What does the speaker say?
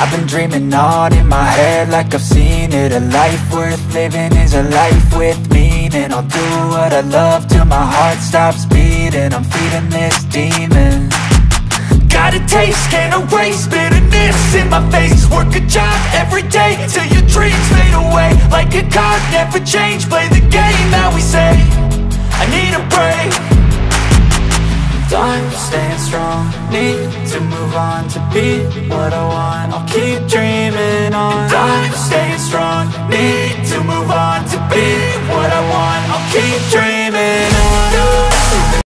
I've been dreaming on in my head like I've seen it. A life worth living is a life with meaning. I'll do what I love till my heart stops beating. I'm feeding this demon. Got a taste, can't erase bitterness in my face. Work a job every day till your dreams fade away. Like a card, never change, play the game that we say. I need a break. I'm staying strong, need to move on to be what I want. I'll keep dreaming on. I'm staying strong, need to move on to be what I want. I'll keep dreaming on.